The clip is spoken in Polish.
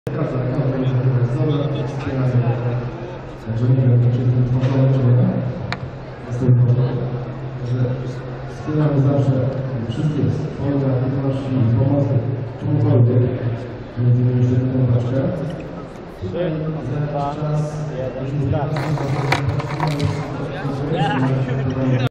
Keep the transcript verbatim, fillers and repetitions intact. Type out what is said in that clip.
Każda każda jest wzorem, wspieranie. Także mówię, czy ten tworzony człowieka, jest ten tworzony, że wspieramy zawsze wszystkie swoje aktywności i pomocy członkowie, między innymi jeszcze tę paczkę. trzy, dwa, jeden, start.